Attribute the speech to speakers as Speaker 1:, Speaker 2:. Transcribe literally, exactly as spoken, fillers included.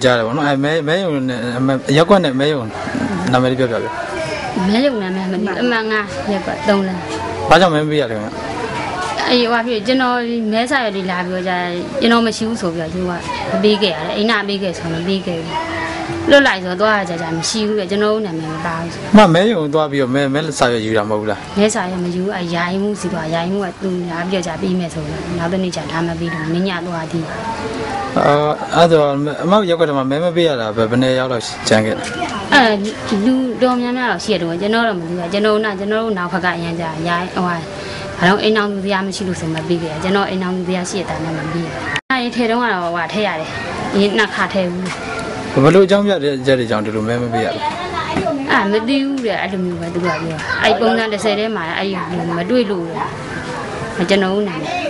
Speaker 1: ကြားတယ်ဗောနော်အဲမဲမဲယုံရက်ကွက်နဲ့မဲယုံနာမည်ပြောပြပြ
Speaker 2: မဲယုံနာမည်မသိအမှန်ငါရက်ကွက်သုံးလား
Speaker 1: ဘာကြောင့်မဲမပေးရလဲခင်ဗျ
Speaker 2: အေးဟိုဖြစ်ကျွန်တော်မဲဆာရည်လာပြောကြကျွန်တော်မရှိဘူးဆိုပြီးတော့သူကမပေးခဲ့ရတယ်အိမ်နာပေးခဲ့ဆိုတော့မပေးခဲ့ဘူးလွတ်လိုက်ဆိုတော့ကြကြမရှိဘူးလေကျွန်တော်နာမည်မပါဘူး
Speaker 1: မမဲယုံသွားပြီးတော့မဲမဲစာရွက်ယူတာမဟုတ်လား
Speaker 2: မဲစာရွက်မယူအရိုင်းမှုစီတော့ရိုင်းမှုကသူလာပြီးတော့ကြပြီးမယ်ဆိုတော့နောက်တစ်နေ့ကျဒါမှပြီးတော့မညသွားသည်
Speaker 1: အာအဲ့တော့အမေရက်ကွက်တည်းမှာမဲမပေးရတာပဲဘယ်နဲ့ရောက်တော့ကျန်ခဲ့တယ်
Speaker 2: အဲလူတော်များများတော့ရှိရတယ်ကျွန်တော်တော့မသိဘူးကျွန်တော်ကကျွန်တော်တို့နောက်ဘက်ကအရင်ကြရိုင်းဟိုဘာလို့အိမ်အောင်သူတရားမရှိလို့ဆိုမပြီးခဲ့ကျွန်တော်အိမ်အောင်သူတရားရှိရတာနဲ့မပြီးဘူးအဲထဲတုန်းကတော့ဟိုထည့်ရတယ်ဒီနှစ်ခါထည့်ဘူး
Speaker 1: ဘယ်လိုအကြောင်းပြတဲ့ကြတဲ့ကြောင့်ဒီလိုမဲမပေးရလဲ
Speaker 2: အာမသိဘူးတဲ့အဲ့လိုမျိုးပဲသူကပြောအဲ့ပုံစံတစ်ဆယ်ထဲမှာအဲ့မတွေ့လို့ကျွန်တော်ဦးနိုင်